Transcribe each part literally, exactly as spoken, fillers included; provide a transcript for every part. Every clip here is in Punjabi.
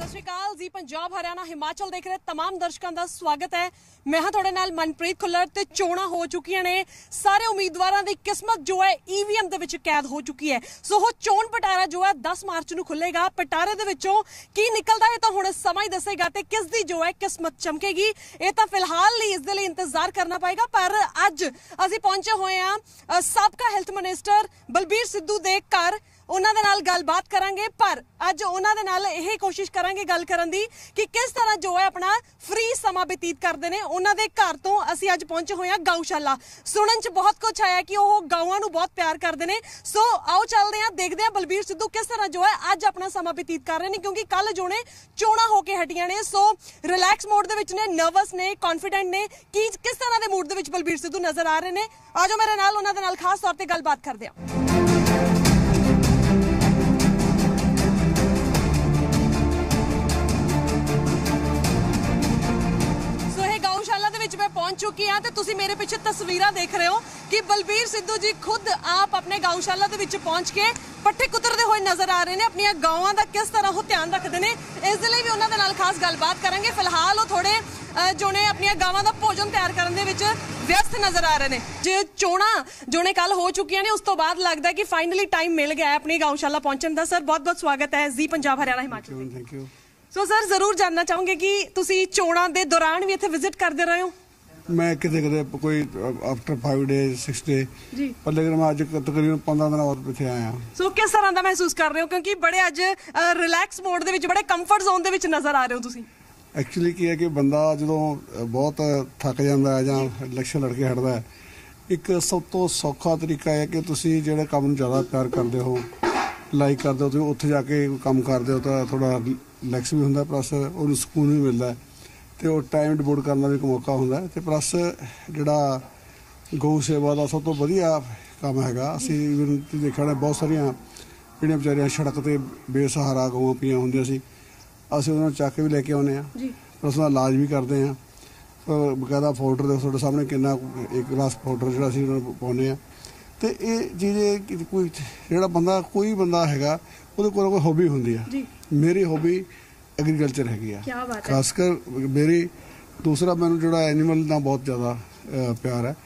श्री अकाल जी। पंजाब हरियाणा हिमाचल देख रहे तमाम दर्शकों का स्वागत है। मैं हाँ थोड़े नाल मनप्रीत खुल्लर ते चोणां हो चुकियां ने। सारे उम्मीदवारों की किस्मत जो है ईवीएम दे विच कैद हो चुकी है। सो वो चोण पटारा जो है दस मार्च नूं खुलेगा। पटारे दे विचों की निकलदा है तो हुण समा ही दसेगा ते किस दी जो है किस्मत चमकेगी। ये तो फिलहाल ही इस दे लई इंतजार करना पएगा। पर अज असीं पहुंचे हुए हां साबका हैल्थ मिनिस्टर बलबीर सिद्धू दे घर। उन्हां दे नाल गलबात करांगे, पर अज उन्हां दे नाल यही कोशिश करांगे गल करन दी कि किस तरह जो है अपना फ्री समा बतीत करते हैं। उन्हां दे घर तो असीं अज पहुंचे हुए हैं गऊशाला। सुनन च बहुत कुछ आया कि वो गऊआं नूं बहुत प्यार करते हैं। सो आओ चलते हैं, देखते हैं बलबीर सिद्धू किस तरह जो है अज अपना समा बतीत कर रहे हैं, क्योंकि कल जो ने चोणां होके हटियां ने। सो रिलैक्स मोड दे विच ने, नर्वस ने, कॉन्फिडेंट ने कि किस तरह के मूड दे विच बलबीर सिद्धू नजर आ रहे हैं। आ जाओ मेरे नाल, उन्हां दे नाल खास तौर पर गलबात करते हैं। मैं पहुंच चुकी हाँ तो तुसी मेरे पीछे तस्वीरां देख रहे हो कि बलबीर सिद्धू जी खुद आप अपने गऊशाला दे विच पहुंच के पट्ठे कुतरते हुए नजर आ रहे हैं। अपनी गावां दा किस तरह वो ध्यान रखते हैं, इस दे लई भी उन्हां दे नाल खास गलबात करेंगे। फिलहाल वो थोड़े जो ने अपनी गावां दा भोजन तैयार करने दे विच व्यस्त नजर आ रहे हैं। जे चोणां जो ने कल हो चुकी ने, उस तो बाद लगता है कि फाइनली टाइम मिल गया है अपनी गऊशाला पहुंचने का। सर बहुत बहुत स्वागत है जी Punjab Haryana Himachal. Thank you. So sir जरूर जानना चाहूंगे कि तुसी चोणां दे दौरान भी इत्थे विजिट करते रहे हो। मैं कितने कितने कोई after five days six day जी, पर लेकिन मैं आज तकरीबन पंद्रह दिन बाद इत्थे आया। सो किस तरह का महसूस कर रहे हो, क्योंकि बड़े अज रिलैक्स मोड दे विच बड़े कंफर्ट जोन दे विच नजर आ रहे हो तुसी। एक्चुअली की है कि बंदा जो बहुत थक जाता है ਜਾਂ ਇਲੈਕਸ਼ਨ लड़के हटता है, एक सब तो सौखा तरीका है कि तुसी ਜਿਹੜੇ ਕੰਮ ਨੂੰ ਜ਼ਿਆਦਾ ਪਿਆਰ ਕਰਦੇ ਹੋ, ਲਾਈਕ ਕਰਦੇ ਹੋ, ਤੁਸੀਂ ਉੱਥੇ ਜਾ ਕੇ ਕੰਮ ਕਰਦੇ ਹੋ ਤਾਂ ਥੋੜਾ ਰਿਲੈਕਸ ਵੀ ਹੁੰਦਾ, ਪਲੱਸ ਉਹਨੂੰ ਸਕੂਨ ਵੀ ਮਿਲਦਾ ਤੇ ਉਹ ਟਾਈਮ ਡਿਵੋਟ ਕਰਨ ਦਾ ਵੀ ਇੱਕ ਮੌਕਾ ਹੁੰਦਾ ਤੇ ਪਲੱਸ ਜਿਹੜਾ ਗਊ ਸੇਵਾ ਦਾ ਸਭ ਤੋਂ ਵਧੀਆ ਕੰਮ ਹੈਗਾ। ਅਸੀਂ ਦੇਖਿਆ ਨੇ ਬਹੁਤ ਸਾਰੀਆਂ ਜਿਹੜੀਆਂ ਵਿਚਾਰੀਆਂ ਸੜਕ ਤੇ ਬੇਸਹਾਰਾ ਗਊਆਂ ਪਈਆਂ ਹੁੰਦੀਆਂ ਸੀ, ਅਸੀਂ ਉਹਨਾਂ ਨੂੰ ਚੱਕ ਕੇ ਵੀ ਲੈ ਕੇ ਆਉਂਦੇ ਹਾਂ, ਪਲੱਸ ਉਹਦਾ ਇਲਾਜ ਵੀ ਕਰਦੇ ਹਾਂ। ਬਕਾਇਦਾ ਪਾਊਡਰ ਦੇ ਤੁਹਾਡੇ ਸਾਹਮਣੇ ਕਿੰਨਾ ਇੱਕ ਗਲਾਸ ਪਾਊਡਰ ਜਿਹੜਾ ਅਸੀਂ ਉਹਨਾਂ ਨੂੰ ਪਾਉਂਦੇ ਹਾਂ। ਤੇ ਇਹ ਚੀਜ਼ ਕੋਈ ਜਿਹੜਾ ਬੰਦਾ ਕੋਈ ਬੰਦਾ ਹੈਗਾ ਉਹਦੇ ਕੋਲ ਕੋਈ ਹੌਬੀ ਹੁੰਦੀ ਆ। ਮੇਰੀ ਹੌਬੀ एग्रीकल्चर हैगी है, खासकर मेरी दूसरा मैनू जो एनीमल ना बहुत ज़्यादा प्यार है,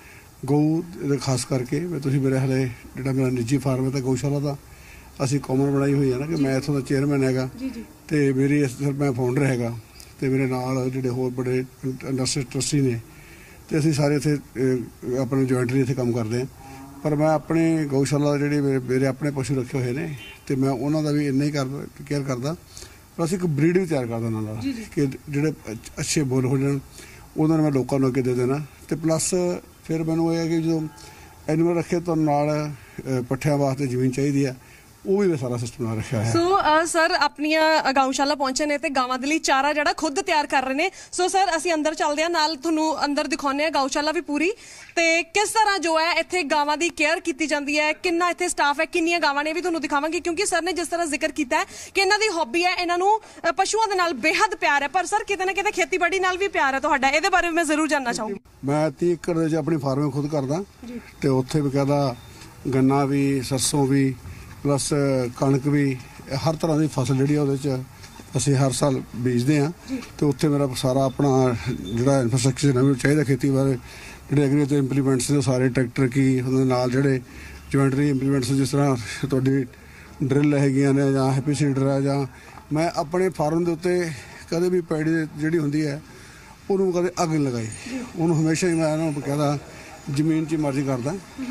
गऊ खास करके। तुम मेरे हले जो मेरा निजी फार्म है तो गऊशाला का असी कॉमन बनाई हुई है ना कि मैं इतों का चेयरमैन है तो मेरी मैं फाउंडर है तो मेरे नाल जो होर बड़े इंडस्ट्री ट्रस्टी ने तो असी सारे इतने अपने जॉइंटली इतने काम करते हैं। पर मैं अपने गऊशाला जी मेरे मेरे अपने पशु रखे हुए हैं तो मैं उन्होंने भी इन्ना ही कर केयर करता। प्लस एक ब्रीड भी तैयार करदा नाल कि जिहड़े अच्छे बुल हो जाण उन्होंने मैं लोगों को अगे दे देना। तो प्लस फिर मैनूं ये है कि जो एनीमल रखे तो नाल पट्ठियां वास्ते जमीन चाहिए है, वो भी मैं सारा सिस्टम ना रखा है। सो सर अपनी गऊशाला पहुंचे ने ते गावां दे लई चारा जिहड़ा खुद तैयार कर रहे हैं। सो सर असीं अंदर चलदे हां, नाल तुहानूं अंदर दिखाउने आ गऊशाला भी पूरी ते किस तरह जो है इत्थे गावां दी केयर कीती जांदी है, किन्ना इत्थे स्टाफ है, किन्नियां गावां ने भी तुहानूं दिखावांगे। क्योंकि सर ने जिस तरह जिक्र कीता है कि इन्हां दी हॉबी है, इन्हां नूं पशुआं दे नाल बेहद प्यार है, पर सर किते ना किते खेतीबाड़ी नाल भी प्यार है तुहाडा, इहदे बारे मैं जरूर जानना चाहूंगी। मैं तीह एकड़ दे अपनी फार्मिंग खुद करदा ते उत्थे बकायदा गन्ना भी, सरसों भी, प्लस कणक भी, हर तरह की फसल जी असी हर साल बीजते हैं। तो उत्थे मेरा सारा अपना जोड़ा इंफ्रास्ट्रक्चर है चाहिए खेती बारे जो एग्रीकल्चर इंप्लीमेंट्स ने सारे ट्रैक्टर की नाल जोड़े जॉइंटरी इंप्लीमेंट्स जिस तरह थोड़ी ड्रिल हैगियां ने या हैप्पी सीडर है, या मैं अपने फार्म के उत्ते कदे भी पैड़ी जी होंगी है उन्होंने कदे अग नहीं लगाई, उन्होंने हमेशा ही मैं बकायदा जमीन च मर्जी करदा।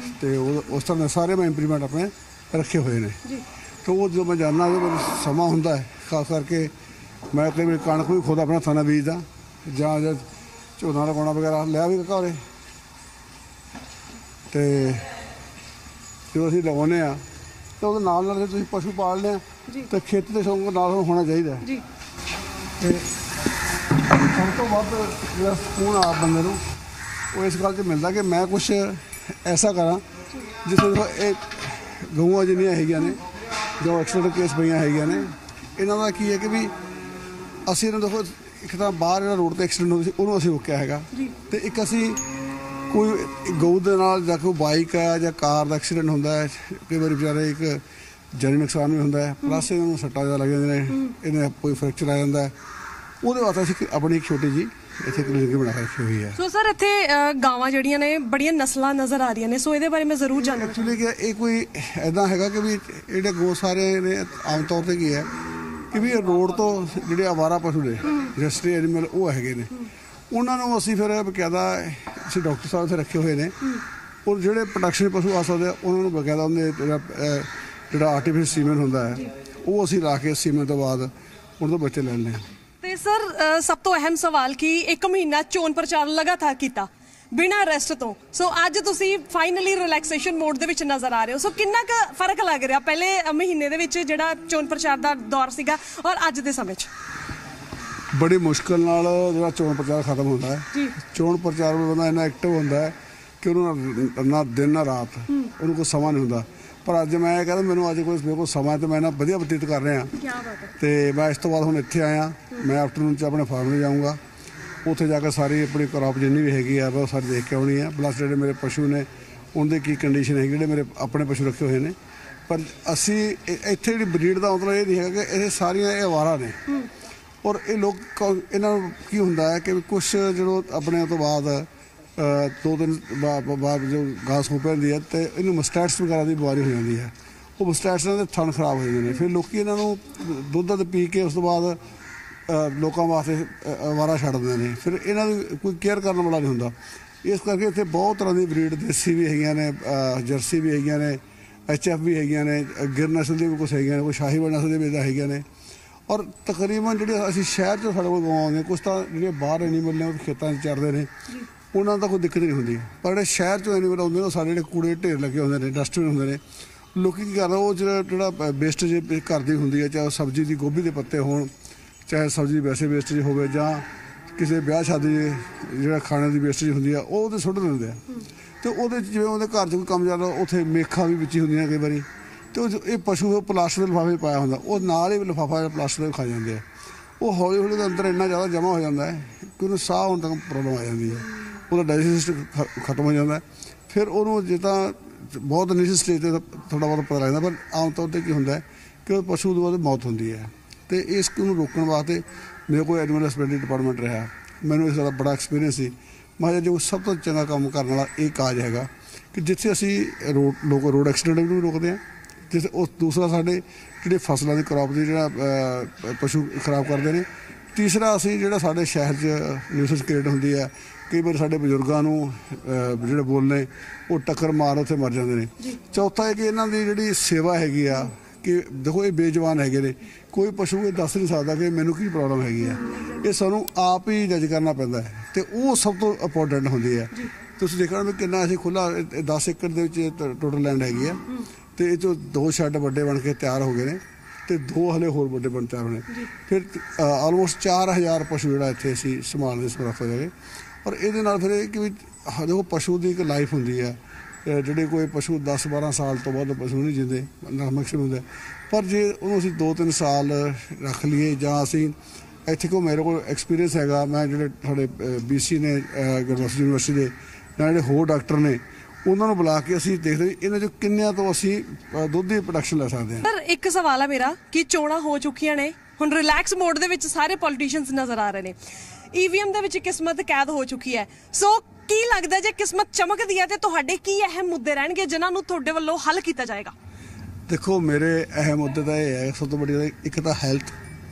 तो उस तरह सारे मैं इंप्लीमेंट अपने रखे हुए ने। तो वो जो मैं जानना जो समा होंदा है, खास करके मैं कई बार कणक भी खुद अपना थाना बीजदा जां झोना लगाना वगैरह लिया भी घरे। तो जो असीं लगाउने आ तो ਉਹਦੇ ਨਾਲ ਨਾਲ ਤੁਸੀਂ ਪਸ਼ੂ ਪਾਲਦੇ ਆ ਤੇ ਖੇਤੀ ਦੇ ਸ਼ੌਂਕ ਨਾਲ ਹੋਣਾ ਚਾਹੀਦਾ ਜੀ। ਤੇ ਸਭ ਤੋਂ ਵੱਧ ਜਿਹੜਾ ਸਕੂਨ ਆ ਬੰਦੇ ਨੂੰ ਉਹ ਇਸ ਗੱਲ 'ਚ ਮਿਲਦਾ ਕਿ ਮੈਂ ਕੁਛ ਐਸਾ ਕਰਾਂ ਜਿਸ ਨੂੰ ਇਹ ਗਊਆਂ ਜਿੰਨੀਆਂ ਹੈਗੀਆਂ ਨੇ ਜੋ ਐਕਸੀਡੈਂਟ ਕੇਸ ਪਈਆਂ ਹੈਗੀਆਂ ਨੇ, ਇਹਨਾਂ ਦਾ ਕੀ ਹੈ ਕਿ ਵੀ ਅਸੀਂ ਇਹਨਾਂ ਦੇਖੋ ਇੱਕ ਤਾਂ ਬਾਹਰ ਜਿਹੜਾ ਰੋਡ 'ਤੇ ਐਕਸੀਡੈਂਟ ਹੁੰਦੀ ਸੀ ਉਹਨੂੰ ਅਸੀਂ ਰੋਕਿਆ ਹੈਗਾ, ਅਤੇ ਇੱਕ ਅਸੀਂ ਕੋਈ ਗਊ ਦੇ ਨਾਲ ਜਾਂ ਕੋਈ ਬਾਈਕ ਹੈ ਜਾਂ ਕਾਰ ਦਾ ਐਕਸੀਡੈਂਟ ਹੁੰਦਾ ਹੈ, ਕਈ ਵਾਰੀ ਵਿਚਾਰੇ ਇੱਕ ਜਾਨੀ ਨੁਕਸਾਨ ਵੀ ਹੁੰਦਾ ਹੈ, ਪਲੱਸ ਇਹਨਾਂ ਨੂੰ ਸੱਟਾਂ ਜ਼ਿਆਦਾ ਲੱਗ ਜਾਂਦੀਆਂ ਨੇ, ਇਹਨਾਂ ਕੋਈ ਫ੍ਰੈਕਚਰ ਆ ਜਾਂਦਾ ਹੈ। ਉਹਦੇ ਵਾਸਤੇ ਅਸੀਂ ਆਪਣੀ ਇੱਕ ਛੋਟੀ ਜੀ ਇੱਥੇ ਕਲੀਨਿਕ ਬਣਾ ਕੇ ਰੱਖੀ ਹੋਈ ਹੈ। ਸੋ ਸਰ ਇੱਥੇ ਗਾਵਾਂ ਜਿਹੜੀਆਂ ਨੇ ਬੜੀਆਂ ਨਸਲਾਂ ਨਜ਼ਰ ਆ ਰਹੀਆਂ ਨੇ, ਸੋ ਇਹਦੇ ਬਾਰੇ ਮੈਂ ਜ਼ਰੂਰ ਜਾਣਨਾ। ਐਕਚੁਅਲੀ ਕਿ ਇਹ ਕੋਈ ਇੱਦਾਂ ਹੈਗਾ ਕਿ ਵੀ ਜਿਹੜੇ ਗੋ ਸਾਰੇ ਨੇ ਆਮ ਤੌਰ 'ਤੇ ਕੀ ਹੈ ਕਿ ਵੀ ਰੋਡ ਤੋਂ ਜਿਹੜੇ ਆਵਾਰਾ ਪਸ਼ੂ ਨੇ ਰਜਿਸਟਰੀ ਐਨੀਮਲ ਉਹ ਹੈਗੇ ਨੇ, ਉਹਨਾਂ ਨੂੰ ਅਸੀਂ ਫਿਰ ਬਕਾਇਦਾ ਅਸੀਂ ਡਾਕਟਰ ਸਾਹਿਬ ਇੱਥੇ ਰੱਖੇ ਹੋਏ ਨੇ, ਔਰ ਜਿਹੜੇ ਪ੍ਰੋਡਕਸ਼ਨ ਪਸ਼ੂ ਆ ਸਕਦੇ ਆ ਉਹਨਾਂ ਨੂੰ ਬਕਾਇਦਾ ਉਹਦੇ ਜਿਹੜਾ ਜਿਹੜਾ ਆਰਟੀਫਿਸ਼ਲ ਸੀਮਨ ਹੁੰਦਾ ਹੈ ਉਹ ਅਸੀਂ ਲਾ ਕੇ ਸੀਮਨ ਤੋਂ ਬਾਅਦ ਉਹਨਾਂ ਤੋਂ ਬੱਚੇ ਲੈਣੇ ਆ। ਤੇ ਸਰ ਸਭ ਤੋਂ ਅਹਿਮ ਸਵਾਲ ਕਿ ਇੱਕ ਮਹੀਨਾ ਚੋਣ ਪ੍ਰਚਾਰ ਲਗਾਤਾਰ ਕੀਤਾ ਬਿਨਾਂ ਰੈਸਟ ਤੋਂ, ਸੋ ਅੱਜ ਤੁਸੀਂ ਫਾਈਨਲੀ ਰਿਲੈਕਸੇਸ਼ਨ ਮੋਡ ਦੇ ਵਿੱਚ ਨਜ਼ਰ ਆ ਰਹੇ ਹੋ, ਸੋ ਕਿੰਨਾ ਕੁ ਫਰਕ ਲੱਗ ਰਿਹਾ ਪਹਿਲੇ ਮਹੀਨੇ ਦੇ ਵਿੱਚ ਜਿਹੜਾ ਚੋਣ ਪ੍ਰਚਾਰ ਦਾ ਦੌਰ ਸੀਗਾ ਔਰ ਅੱਜ ਦੇ ਸਮੇਂ 'ਚ? ਬੜੀ ਮੁਸ਼ਕਿਲ ਨਾਲ ਜਿਹੜਾ ਚੋਣ ਪ੍ਰਚਾਰ ਖਤਮ ਹੁੰਦਾ ਹੈ। ਚੋਣ ਪ੍ਰਚਾਰ ਵਿੱਚ ਬੰਦਾ ਇੰਨਾ ਐਕਟਿਵ ਹੁੰਦਾ ਹੈ ਕਿ ਉਹਨੂੰ ਨਾ ਦਿਨ ਨਾ ਰਾਤ ਉਹਨੂੰ ਕੋਈ ਸਮਾਂ ਨਹੀਂ ਹੁੰਦਾ, ਪਰ ਅੱਜ ਮੈਂ ਇਹ ਕਹਿੰਦਾ ਮੈਨੂੰ ਅੱਜ ਕੋਈ ਮੇਰੇ ਕੋਲ ਸਮਾਂ ਤੇ ਮੈਂ ਨਾ ਵਧੀਆ ਬਤੀਤ ਕਰ ਰਿਹਾ। ਕੀ ਬਾਤ ਹੈ। ਤੇ ਮੈਂ ਇਸ ਤੋਂ ਬਾਅਦ ਹੁਣ ਇੱਥੇ ਆਇਆ, ਮੈਂ ਆਫਟਰਨੂਨ 'ਚ ਆਪਣੇ ਫਾਰਮ 'ਤੇ ਜਾਊਂਗਾ, ਉੱਥੇ ਜਾ ਕੇ ਸਾਰੀ ਆਪਣੀ ਕ੍ਰੌਪ ਜਿੰਨੀ ਵੀ ਹੈਗੀ ਆ ਉਹ ਸਾਰੀ ਦੇਖ ਕੇ ਆਉਣੀ ਹੈ, ਪਲੱਸ ਜਿਹੜੇ ਮੇਰੇ ਪਸ਼ੂ ਨੇ ਉਹਨਾਂ ਦੀ ਕੀ ਕੰਡੀਸ਼ਨ ਹੈਗੀ, ਜਿਹੜੇ ਮੇਰੇ ਆਪਣੇ ਪਸ਼ੂ ਰੱਖੇ ਹੋਏ ਨੇ। ਪਰ ਅਸੀਂ ਇੱਥੇ ਜਿਹੜੀ ਬਰੀਡ ਦਾ ਮਤਲਬ ਇਹ ਨਹੀਂ ਹੈਗਾ ਕਿ ਇਹ ਸਾਰੀਆਂ ਇਹ ਅਵਾਰਾ ਨੇ, ਔਰ ਇਹ ਲੋਕ ਇਹਨਾਂ ਨੂੰ ਕੀ ਹੁੰਦਾ ਹੈ ਕਿ ਕੁਛ ਜਦੋਂ ਆਪਣੇ ਤੋਂ ਬਾਅਦ ਦੋ ਦਿਨ ਬਾਅਦ ਜੋ ਘਾਸ ਹੋ ਪੈਂਦੀ ਹੈ ਤੇ ਇਹਨੂੰ ਮਸਟੈਟਸ ਵਗੈਰਾ ਦੀ ਬਿਮਾਰੀ ਹੋ ਜਾਂਦੀ ਹੈ, ਉਹ ਮਸਟੈਟਸ ਨਾਲ ਥਣ ਖਰਾਬ ਹੋ ਜਾਂਦੇ ਨੇ। ਫਿਰ ਲੋਕੀ ਇਹਨਾਂ ਨੂੰ ਦੁੱਧ ਦੁੱਧ ਪੀ ਕੇ ਉਸ ਤੋਂ ਬਾਅਦ ਲੋਕਾਂ ਵਾਸਤੇ ਅਵਾਰਾ ਛੱਡ ਦਿੰਦੇ ਨੇ, ਫਿਰ ਇਹਨਾਂ ਦੀ ਕੋਈ ਕੇਅਰ ਕਰਨ ਵਾਲਾ ਨਹੀਂ ਹੁੰਦਾ। ਇਸ ਕਰਕੇ ਇੱਥੇ ਬਹੁਤ ਤਰ੍ਹਾਂ ਦੀ ਬਰੀਡ ਦੇਸੀ ਵੀ ਹੈਗੀਆਂ ਨੇ, ਜਰਸੀ ਵੀ ਹੈਗੀਆਂ ਨੇ, ਐਚ ਐਫ ਵੀ ਹੈਗੀਆਂ ਨੇ, ਗਿਰ ਨਸਲ ਦੀ ਵੀ ਕੁਛ ਹੈਗੀਆਂ ਨੇ, ਕੋਈ ਸ਼ਾਹੀਵਾਲ ਨਸਲ ਦੇ ਵੀ ਇੱਦਾਂ ਹੈਗੀਆਂ ਨੇ। ਔਰ ਤਕਰੀਬਨ ਜਿਹੜੇ ਅਸੀਂ ਸ਼ਹਿਰ 'ਚ ਸਾਡੇ ਕੋਲ ਗਾਵਾਂ ਆਉਂਦੀਆਂ, ਕੁਛ ਤਾਂ ਜਿਹੜੀਆਂ ਬਾਹਰ ਐਨੀਮਲ ਨੇ ਉਹ ਖੇਤਾਂ 'ਚ ਚਰਦੇ ਨੇ, ਉਹਨਾਂ ਦਾ ਕੋਈ ਦਿੱਕਤ ਨਹੀਂ ਹੁੰਦੀ। ਪਰ ਜਿਹੜੇ ਸ਼ਹਿਰ 'ਚੋਂ ਐਨੀਮਲ ਆਉਂਦੇ ਨੇ ਉਹ ਸਾਡੇ ਜਿਹੜੇ ਕੂੜੇ ਢੇਰ ਲੱਗੇ ਹੁੰਦੇ ਨੇ, ਡਸਟਬਿਨ ਹੁੰਦੇ ਨੇ, ਲੋਕ ਕੀ ਕਰਦੇ ਉਹ ਜਿਹੜਾ ਜਿਹੜਾ ਵੇਸਟੇਜ ਘਰ ਦੀ ਹੁੰਦੀ ਹੈ, ਚਾਹੇ ਸਬਜ਼ੀ ਦੀ ਗੋਭੀ ਦੇ ਪੱਤੇ ਹੋਣ, ਚਾਹੇ ਸਬਜ਼ੀ ਵੈਸੇ ਵੇਸਟੇਜ ਹੋਵੇ, ਜਾਂ ਕਿਸੇ ਵਿਆਹ ਸ਼ਾਦੀ ਜਿਹੜਾ ਖਾਣੇ ਦੀ ਵੇਸਟੇਜ ਹੁੰਦੀ ਆ ਉਹ ਉਹਦੇ ਸੁੱਟ ਦਿੰਦੇ ਆ। ਅਤੇ ਉਹਦੇ 'ਚ ਜਿਵੇਂ ਉਹਦੇ ਘਰ 'ਚ ਕੋਈ ਕੰਮ ਚੱਲਦਾ ਉੱਥੇ ਮੇਖਾਂ ਵੀ ਵਿੱਚ ਹੀ ਹੁੰਦੀਆਂ ਕਈ ਵਾਰੀ, ਅਤੇ ਉਹ ਇਹ ਪਸ਼ੂ ਪਲਾਸਟਿਕ ਦੇ ਲਿਫਾਫੇ ਪਾਇਆ ਹੁੰਦਾ, ਉਹ ਨਾਲ ਹੀ ਲਿਫਾਫਾ ਜਿਹੜਾ ਪਲਾਸਟਿਕ ਦੇ ਖਾ ਜਾਂਦੇ ਆ। ਉਹ ਹੌਲੀ ਹੌਲੀ ਦੇ ਅੰਦਰ ਇੰਨਾ ਜ਼ਿਆਦਾ ਜਮ੍ਹਾਂ ਹੋ ਜਾਂਦਾ ਹੈ ਕਿ ਉਹਨੂੰ ਸਾਹ ਹੋਣ ਤੱਕ ਪ੍ਰੋਬਲਮ ਆ ਜਾਂਦੀ ਹੈ, ਉਹਦਾ ਡਾਈਜੈਸਟ ਖਤਮ ਹੋ ਜਾਂਦਾ। ਫਿਰ ਉਹਨੂੰ ਜੇ ਤਾਂ ਬਹੁਤ ਨਿੱਜੀ ਸਟੇਜ 'ਤੇ ਥੋੜ੍ਹਾ ਬਹੁਤ ਪਤਾ ਲੱਗਦਾ, ਪਰ ਆਮ ਤੌਰ 'ਤੇ ਕੀ ਹੁੰਦਾ ਹੈ ਕਿ ਉਹ ਪਸ਼ੂ ਤੋਂ ਬਾਅਦ ਮੌਤ ਹੁੰਦੀ ਹੈ। ਅਤੇ ਇਸ ਨੂੰ ਰੋਕਣ ਵਾਸਤੇ ਮੇਰੇ ਕੋਲ ਐਨੀਮਲ ਹਸਬੈਂਡਰੀ ਡਿਪਾਰਟਮੈਂਟ ਰਿਹਾ, ਮੈਨੂੰ ਇਸ ਦਾ ਬੜਾ ਐਕਸਪੀਰੀਅੰਸ ਸੀ। ਮੈਂ ਕਿਹਾ ਜੋ ਸਭ ਤੋਂ ਚੰਗਾ ਕੰਮ ਕਰਨ ਵਾਲਾ ਇਹ ਕਾਜ ਹੈਗਾ ਕਿ ਜਿੱਥੇ ਅਸੀਂ ਰੋਡ ਲੋਕ ਰੋਡ ਐਕਸੀਡੈਂਟ ਵੀ ਰੋਕਦੇ ਹਾਂ, ਜਿਸ ਉਸ ਦੂਸਰਾ ਸਾਡੇ ਜਿਹੜੇ ਫਸਲਾਂ ਦੀ ਕ੍ਰੌਪ ਦੀ ਜਿਹੜਾ ਪਸ਼ੂ ਖਰਾਬ ਕਰਦੇ ਨੇ, ਤੀਸਰਾ ਅਸੀਂ ਜਿਹੜਾ ਸਾਡੇ ਸ਼ਹਿਰ 'ਚ ਨਿਊਸੈਂਸ ਕ੍ਰੀਏਟ ਹੁੰਦੀ ਹੈ, ਕਈ ਵਾਰ ਸਾਡੇ ਬਜ਼ੁਰਗਾਂ ਨੂੰ ਜਿਹੜੇ ਬੋਲਨੇ ਉਹ ਟੱਕਰ ਮਾਰ ਉੱਥੇ ਮਰ ਜਾਂਦੇ ਨੇ। ਚੌਥਾ ਹੈ ਕਿ ਇਹਨਾਂ ਦੀ ਜਿਹੜੀ ਸੇਵਾ ਹੈਗੀ ਆ ਕਿ ਦੇਖੋ ਇਹ ਬੇਜਵਾਨ ਹੈਗੇ ਨੇ, ਕੋਈ ਪਸ਼ੂ ਇਹ ਦੱਸ ਨਹੀਂ ਸਕਦਾ ਕਿ ਮੈਨੂੰ ਕੀ ਪ੍ਰੋਬਲਮ ਹੈਗੀ ਆ, ਇਹ ਸਾਨੂੰ ਆਪ ਹੀ ਜੱਜ ਕਰਨਾ ਪੈਂਦਾ ਹੈ, ਅਤੇ ਉਹ ਸਭ ਤੋਂ ਇੰਪੋਰਟੈਂਟ ਹੁੰਦੀ ਹੈ। ਤੁਸੀਂ ਦੇਖਣਾ ਵੀ ਕਿੰਨਾ ਅਸੀਂ ਖੁੱਲ੍ਹਾ ਦਸ ਏਕੜ ਦੇ ਵਿੱਚ ਟੋਟਲ ਲੈਂਡ ਹੈਗੀ ਆ, ਅਤੇ ਇਹ 'ਚੋਂ ਦੋ ਸ਼ੈੱਡ ਵੱਡੇ ਬਣ ਕੇ ਤਿਆਰ ਹੋ ਗਏ ਨੇ, ਅਤੇ ਦੋ ਹਲੇ ਹੋਰ ਵੱਡੇ ਬਣ ਤਿਆਰ ਹੋਣੇ। ਫਿਰ ਆਲਮੋਸਟ ਚਾਰ ਹਜ਼ਾਰ ਪਸ਼ੂ ਜਿਹੜਾ ਇੱਥੇ ਅਸੀਂ ਸੰਭਾਲਣ ਦੇ ਸਮਰੱਥ ਹੋ ਜਾਵੇ। ਔਰ ਇਹਦੇ ਨਾਲ ਫਿਰ ਇਹ ਕਿ ਵੀ ਦੇਖੋ ਪਸ਼ੂ ਦੀ ਇੱਕ ਲਾਈਫ ਹੁੰਦੀ ਹੈ, ਜਿਹੜੇ ਕੋਈ ਪਸ਼ੂ ਦਸ ਬਾਰਾਂ ਸਾਲ ਤੋਂ ਬਾਅਦ ਪਸ਼ੂ ਨਹੀਂ ਜਿੰਦੇ ਮੈਕਸੀਮਮ ਹੁੰਦੇ, ਪਰ ਜੇ ਉਹਨੂੰ ਅਸੀਂ ਦੋ ਤਿੰਨ ਸਾਲ ਰੱਖ ਲਈਏ, ਜਾਂ ਅਸੀਂ ਇੱਥੇ ਕੋ ਮੇਰੇ ਕੋਲ ਐਕਸਪੀਰੀਅੰਸ ਹੈਗਾ, ਮੈਂ ਜਿਹੜੇ ਸਾਡੇ ਬੀ ਸੀ ਨੇ ਗੁਰਦਾਸਪੁਰ ਯੂਨੀਵਰਸਿਟੀ ਦੇ ਨਾਲ ਜਿਹੜੇ ਹੋਰ ਡਾਕਟਰ ਨੇ ਉਹਨਾਂ ਨੂੰ ਬੁਲਾ ਕੇ ਅਸੀਂ ਦੇਖਦੇ ਵੀ ਇਹਨਾਂ 'ਚੋਂ ਕਿੰਨਿਆਂ ਤੋਂ ਅਸੀਂ ਦੁੱਧ ਦੀ ਪ੍ਰੋਡਕਸ਼ਨ ਲੈ ਸਕਦੇ ਹਾਂ। ਸਰ ਇੱਕ ਸਵਾਲ ਹੈ ਮੇਰਾ ਕਿ ਚੋਣਾਂ ਹੋ ਚੁੱਕੀਆਂ ਨੇ, ਹੁਣ ਰਿਲੈਕਸ ਮੋਡ ਦੇ ਵਿੱਚ ਸਾਰੇ ਪੋਲੀਟੀਸ਼ੀਅਨਸ ਨਜ਼ਰ ਆ ਰਹੇ ਨੇ, ਈਵੀਐਮ ਦੇ ਵਿੱਚ ਕਿਸਮਤ ਕੈਦ ਹੋ ਚੁੱਕੀ ਹੈ, ਸੋ ਕੀ ਲੱਗਦਾ ਜੇ ਕਿਸਮਤ ਚਮਕਦੀ ਹੈ ਤੇ ਤੁਹਾਡੇ ਕੀ ਅਹਿਮ ਮੁੱਦੇ ਰਹਿਣਗੇ ਜਿਨ੍ਹਾਂ ਨੂੰ ਤੁਹਾਡੇ ਵੱਲੋਂ ਹੱਲ ਕੀਤਾ ਜਾਏਗਾ? ਦੇਖੋ ਮੇਰੇ ਅਹਿਮ ਮੁੱਦੇ ਤਾਂ ਇਹ ਹੈ, ਸਭ ਤੋਂ ਵੱਡੀ ਇੱਕ ਤਾਂ ਹੈਲਥ,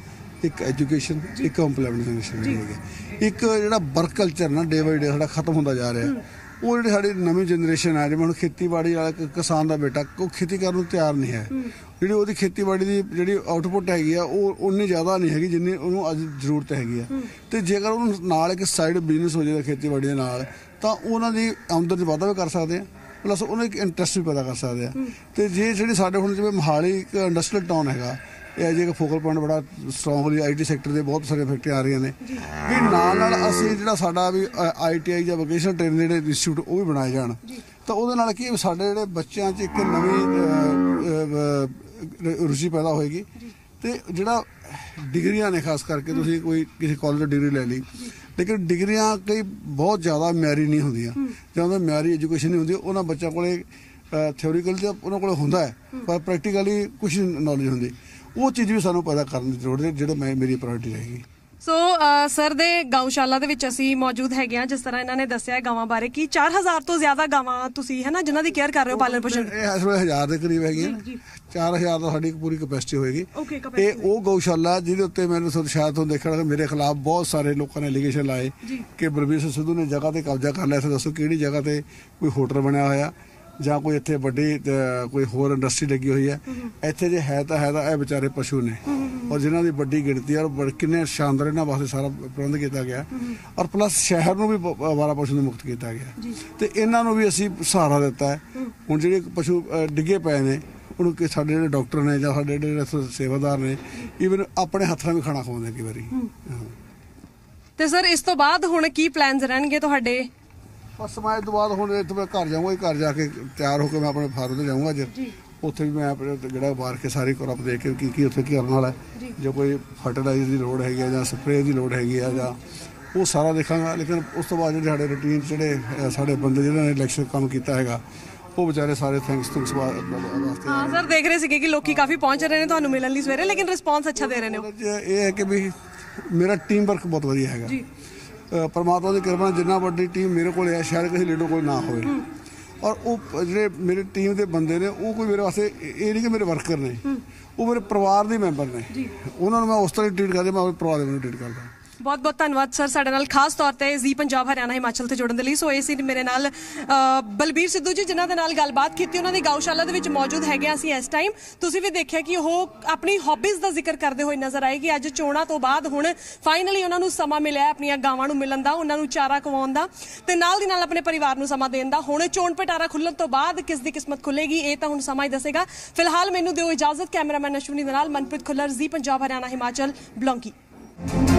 ਇੱਕ ਐਜੂਕੇਸ਼ਨ, ਇੱਕ ਇੰਪਲੋਇਮੈਂਟ ਜਨਰੇਸ਼ਨ, ਇੱਕ ਜਿਹੜਾ ਵਰਕ ਕਲਚਰ ਨਾ ਡੇ ਬਾਈ ਡੇ ਸਾਡਾ ਖਤਮ ਹੁੰਦਾ ਜਾ ਰਿਹਾ। ਉਹ ਜਿਹੜੀ ਸਾਡੀ ਨਵੀਂ ਜਨਰੇਸ਼ਨ ਹੈ, ਜਿਵੇਂ ਹੁਣ ਖੇਤੀਬਾੜੀ ਵਾਲਾ ਕਿਸਾਨ ਦਾ ਬੇਟਾ ਉਹ ਖੇਤੀ ਕਰਨ ਨੂੰ ਤਿਆਰ ਨਹੀਂ ਹੈ, ਜਿਹੜੀ ਉਹਦੀ ਖੇਤੀਬਾੜੀ ਦੀ ਜਿਹੜੀ ਆਊਟਪੁੱਟ ਹੈਗੀ ਆ ਉਹ ਉਨੀ ਜ਼ਿਆਦਾ ਨਹੀਂ ਹੈਗੀ ਜਿੰਨੀ ਉਹਨੂੰ ਅੱਜ ਜ਼ਰੂਰਤ ਹੈਗੀ ਆ। ਅਤੇ ਜੇਕਰ ਉਹਨੂੰ ਨਾਲ ਇੱਕ ਸਾਈਡ ਬਿਜ਼ਨਸ ਹੋ ਜਾਏਗਾ ਖੇਤੀਬਾੜੀ ਦੇ ਨਾਲ, ਤਾਂ ਉਹਨਾਂ ਦੀ ਆਮਦਨ 'ਚ ਵਾਧਾ ਵੀ ਕਰ ਸਕਦੇ ਆ, ਪਲੱਸ ਉਹਨਾਂ ਇੱਕ ਇੰਟਰਸਟ ਵੀ ਪੈਦਾ ਕਰ ਸਕਦੇ ਆ। ਅਤੇ ਜੇ ਜਿਹੜੀ ਸਾਡੇ ਹੁਣ ਜਿਵੇਂ ਮੋਹਾਲੀ ਇੱਕ ਇੰਡਸਟਰੀਅਲ ਟਾਊਨ ਹੈਗਾ, ਇਹ ਜੇ ਇੱਕ ਫੋਕਲ ਪੁਆਇੰਟ ਬੜਾ ਸਟਰੋਂਗਲੀ ਆਈ ਟੀ ਸੈਕਟਰ ਦੇ ਬਹੁਤ ਸਾਰੀਆਂ ਫੈਕਟਰੀਆਂ ਆ ਰਹੀਆਂ ਨੇ, ਵੀ ਨਾਲ ਨਾਲ ਅਸੀਂ ਜਿਹੜਾ ਸਾਡਾ ਵੀ ਆਈ ਟੀ ਆਈ ਜਾਂ ਵੋਕੇਸ਼ਨਲ ਟ੍ਰੇਨਿੰਗ ਜਿਹੜੇ ਇੰਸਟੀਚਿਊਟ ਉਹ ਵੀ ਬਣਾਏ ਜਾਣ, ਤਾਂ ਉਹਦੇ ਨਾਲ ਕੀ ਸਾਡੇ ਜਿਹੜੇ ਬੱਚਿਆਂ 'ਚ ਇੱਕ ਨਵੀਂ ਰੁਚੀ ਪੈਦਾ ਹੋਏਗੀ। ਅਤੇ ਜਿਹੜਾ ਡਿਗਰੀਆਂ ਨੇ ਖਾਸ ਕਰਕੇ ਤੁਸੀਂ ਕੋਈ ਕਿਸੇ ਕਾਲਜ ਤੋਂ ਡਿਗਰੀ ਲੈ ਲਈ, ਲੇਕਿਨ ਡਿਗਰੀਆਂ ਕਈ ਬਹੁਤ ਜ਼ਿਆਦਾ ਮਿਆਰੀ ਨਹੀਂ ਹੁੰਦੀਆਂ, ਜਾਂ ਉਹਨਾਂ ਮਿਆਰੀ ਐਜੂਕੇਸ਼ਨ ਨਹੀਂ ਹੁੰਦੀ, ਉਹਨਾਂ ਬੱਚਿਆਂ ਕੋਲ ਥਿਓਰੀਕਲ ਤੇ ਉਹਨਾਂ ਕੋਲ ਹੁੰਦਾ ਹੈ, ਪਰ ਪ੍ਰੈਕਟੀਕਲੀ ਕੁਝ ਨੌਲੇਜ ਹੁੰਦੀ। ਉਹ ਚੀਜ਼ ਵੀ ਸਾਨੂੰ ਪੈਦਾ ਕਰਨ ਦੀ ਜ਼ਰੂਰਤ ਹੈ, ਜਿਹੜਾ ਮੈਂ ਮੇਰੀ ਪ੍ਰਾਇੋਰਟੀ ਰਹੇਗੀ। ਸੋ ਸਰ ਦੇ ਗਊਸ਼ਾਲਾ ਦੇ ਵਿੱਚ ਅਸੀਂ ਮੌਜੂਦ ਹੈਗੇ ਹਾਂ। ਜਿਸ ਤਰ੍ਹਾਂ ਇਹਨਾਂ ਨੇ ਦੱਸਿਆ ਗਾਵਾਂ ਬਾਰੇ ਕਿ ਚਾਰ ਹਜ਼ਾਰ ਤੋਂ ਜ਼ਿਆਦਾ ਗਾਵਾਂ ਤੁਸੀਂ ਹੈ ਨਾ ਜਿਨ੍ਹਾਂ ਦੀ ਕੇਅਰ ਕਰ ਰਹੇ ਹੋ, ਪਾਲਣ ਪੋਸ਼ਣ। ਇਹ ਇਸ ਵੇਲੇ ਹਜ਼ਾਰ ਦੇ ਕਰੀਬ ਹੈਗੀਆਂ, ਚਾਰ ਹਜ਼ਾਰ ਦਾ ਸਾਡੀ ਪੂਰੀ ਕੈਪੈਸਿਟੀ ਹੋਏਗੀ। ਇਹ ਉਹ ਗਊਸ਼ਾਲਾ ਜਿਹਦੇ ਉੱਤੇ ਮੈਨੂੰ ਸ਼ਾਇਦ ਤੁਹਾਨੂੰ ਦੇਖਣਾ ਮੇਰੇ ਖਿਲਾਫ ਬਹੁਤ ਸਾਰੇ ਲੋਕਾਂ ਨੇ ਐਲੀਗੇਸ਼ਨ ਲਾਏ ਕਿ ਬਲਬੀਰ ਸਿੰਘ ਸਿੱਧੂ ਨੇ ਜਗ੍ਹਾ ਤੇ ਕਬਜ਼ਾ ਕਰ ਲਿਆ। ਇੱਥੇ ਦੱਸੋ ਕਿਹੜੀ ਜਗ੍ਹਾ ਤੇ ਕੋਈ ਹੋਟਲ ਬਣਿਆ ਹੋਇਆ ਜਾਂ ਕੋਈ ਇੱਥੇ ਵੱਡੀ ਕੋਈ ਹੋਰ ਇੰਡਸਟਰੀ ਲੱਗੀ ਹੋਈ ਹੈ? ਇੱਥੇ ਜੇ ਹੈ ਤਾਂ ਹੈ ਤਾਂ ਇਹ ਵਿਚਾਰੇ ਪਸ਼ੂ ਨੇ, ਔਰ ਜਿਨ੍ਹਾਂ ਦੀ ਵੱਡੀ ਗਿਣਤੀ ਹੈ, ਔਰ ਕਿੰਨੇ ਸ਼ਾਨਦਾਰ ਇਹਨਾਂ ਵਾਸਤੇ ਸਾਰਾ ਪ੍ਰਬੰਧ ਕੀਤਾ ਗਿਆ, ਔਰ ਪਲੱਸ ਸ਼ਹਿਰ ਨੂੰ ਵੀ ਅਵਾਰਾ ਪਸ਼ੂ ਨੂੰ ਮੁਕਤ ਕੀਤਾ ਗਿਆ ਤੇ ਇਹਨਾਂ ਨੂੰ ਵੀ ਅਸੀਂ ਸਹਾਰਾ ਦਿੱਤਾ ਹੈ। ਹੁਣ ਜਿਹੜੇ ਪਸ਼ੂ ਡਿੱਗੇ ਪਏ ਨੇ ਉਹਨੂੰ ਕਿ ਸਾਡੇ ਜਿਹੜੇ ਡਾਕਟਰ ਨੇ ਜਾਂ ਸਾਡੇ ਜਿਹੜੇ ਸੇਵਾਦਾਰ ਨੇ ਈਵਨ ਆਪਣੇ ਹੱਥਾਂ ਵੀ ਖਾਣਾ ਖਵਾਉਂਦੇ ਕਈ ਵਾਰੀ। ਤੇ ਸਰ ਇਸ ਤੋਂ ਬਾਅਦ ਹੁਣ ਕੀ ਪਲਾਨਸ ਰਹਿਣਗੇ ਤੁਹਾਡੇ? ਬਸ ਮੈਂ ਇਸ ਤੋਂ ਬਾਅਦ ਹੁਣ ਇੱਥੇ ਮੈਂ ਘਰ ਜਾਊਂਗਾ, ਘਰ ਜਾ ਕੇ ਤਿਆਰ ਹੋ ਕੇ ਮੈਂ ਆਪਣੇ ਫਾਰਮ ਤੇ ਜਾਊਂਗਾ ਅੱਜ। ਉੱਥੇ ਵੀ ਮੈਂ ਆਪਣੇ ਜਿਹੜਾ ਬਾਹਰ ਕੇ ਸਾਰੀ ਕਰੋਪ ਦੇਖ ਕੇ ਕੀ ਕੀ ਉੱਥੇ ਕੀ ਕਰਨ ਵਾਲਾ ਹੈ, ਜੋ ਕੋਈ ਫਰਟੀਲਾਈਜ਼ਰ ਦੀ ਲੋੜ ਹੈਗੀ ਹੈ ਜਾਂ ਸਪਰੇਅ ਦੀ ਲੋੜ ਹੈਗੀ ਹੈ ਜਾਂ ਉਹ ਸਾਰਾ ਦੇਖਾਂਗਾ। ਲੇਕਿਨ ਉਸ ਤੋਂ ਬਾਅਦ ਜਿਹੜੇ ਸਾਡੇ ਰੂਟੀਨ ਜਿਹੜੇ ਸਾਡੇ ਬੰਦੇ ਜਿਹਨਾਂ ਨੇ ਇਲੈਕਸ਼ਨ ਕੰਮ ਕੀਤਾ ਹੈਗਾ ਉਹ ਵਿਚਾਰੇ ਸਾਰੇ ਥੈਂਕਸ ਥੈਂਕਸ ਵਾਸਤੇ। ਹਾਂ ਸਰ ਦੇਖ ਰਹੇ ਸੀਗੇ ਕਿ ਲੋਕੀ ਕਾਫੀ ਪਹੁੰਚ ਰਹੇ ਨੇ ਤੁਹਾਨੂੰ ਮਿਲਣ ਲਈ ਸਵੇਰੇ, ਲੇਕਿਨ ਰਿਸਪੌਂਸ ਅੱਛਾ ਦੇ ਰਹੇ ਨੇ। ਇਹ ਹੈ ਕਿ ਵੀ ਮੇਰਾ ਟੀਮ ਵਰਕ ਬਹੁਤ ਵਧੀਆ ਹੈਗਾ। ਪਰਮਾਤਮਾ ਦੀ ਕਿਰਪਾ ਨਾਲ ਜਿੰਨਾ ਵੱਡੀ ਟੀਮ ਮੇਰੇ ਕੋਲ ਹੈ ਸ਼ਾਇਦ ਕਿਸੇ ਲੀਡਰ ਕੋਲ ਨਾ ਹੋਵੇ, ਔਰ ਉਹ ਜਿਹੜੇ ਮੇਰੇ ਟੀਮ ਦੇ ਬੰਦੇ ਨੇ ਉਹ ਕੋਈ ਮੇਰੇ ਵਾਸਤੇ ਇਹ ਨਹੀਂ ਕਿ ਮੇਰੇ ਵਰਕਰ ਨੇ, ਉਹ ਮੇਰੇ ਪਰਿਵਾਰ ਦੇ ਮੈਂਬਰ ਨੇ। ਉਹਨਾਂ ਨੂੰ ਮੈਂ ਉਸ ਤਰ੍ਹਾਂ ਟ੍ਰੀਟ ਕਰਦਾ, ਮੈਂ ਆਪਣੇ ਪਰਿਵਾਰ ਦੇ ਨੂੰ ਟ੍ਰੀਟ ਕਰਦਾ। ਬਹੁਤ ਬਹੁਤ ਧੰਨਵਾਦ ਸਰ ਸਾਡੇ ਨਾਲ ਖਾਸ ਤੌਰ ਤੇ ਜ਼ੀ ਪੰਜਾਬ ਹਰਿਆਣਾ ਹਿਮਾਚਲ ਤੇ ਜੁੜਨ ਦੇ ਲਈ। ਸੋ ਇਹ ਸੀ ਮੇਰੇ ਨਾਲ ਬਲਬੀਰ ਸਿੱਧੂ ਜੀ ਜਿਨ੍ਹਾਂ ਦੇ ਨਾਲ ਗੱਲਬਾਤ ਕੀਤੀ। ਉਹਨਾਂ ਦੀ ਗਊਸ਼ਾਲਾ ਦੇ ਵਿੱਚ ਮੌਜੂਦ ਹੈਗੇ ਆ ਅਸੀਂ ਇਸ ਟਾਈਮ। ਤੁਸੀਂ ਵੀ ਦੇਖਿਆ ਕਿ ਉਹ ਆਪਣੀ ਹੌਬੀਜ਼ ਦਾ ਜ਼ਿਕਰ ਕਰਦੇ ਹੋਏ ਨਜ਼ਰ ਆਏ ਕਿ ਅੱਜ ਚੋਣਾਂ ਤੋਂ ਬਾਅਦ ਹੁਣ ਫਾਈਨਲੀ ਉਹਨਾਂ ਨੂੰ ਸਮਾਂ ਮਿਲਿਆ ਆਪਣੀਆਂ ਗਾਵਾਂ ਨੂੰ ਮਿਲਣ ਦਾ, ਉਹਨਾਂ ਨੂੰ ਚਾਰਾ ਖਵਾਉਣ ਦਾ ਤੇ ਨਾਲ ਦੀ ਨਾਲ ਆਪਣੇ ਪਰਿਵਾਰ ਨੂੰ ਸਮਾਂ ਦੇਣ ਦਾ। ਹੁਣ ਚੋਣ ਪਿਟਾਰਾ ਖੁੱਲਣ ਤੋਂ ਬਾਅਦ ਕਿਸ ਦੀ ਕਿਸਮਤ ਖੁੱਲੇਗੀ ਇਹ ਤਾਂ ਹੁਣ ਸਮਾਂ ਹੀ ਦੱਸੇਗਾ। ਫਿਲਹਾਲ ਮੈਨੂੰ ਦਿਓ ਇਜਾਜ਼ਤ। ਕੈਮਰਾਮੈਨ ਅਸ਼ਵਨੀ ਦੇ ਨਾਲ ਮਨਪ੍ਰੀਤ ਖੁੱਲਰ, ਜ਼ੀ ਪੰਜਾਬ ਹਰਿਆਣਾ ਹਿਮਾਚਲ, ਬਲੌਂਗੀ।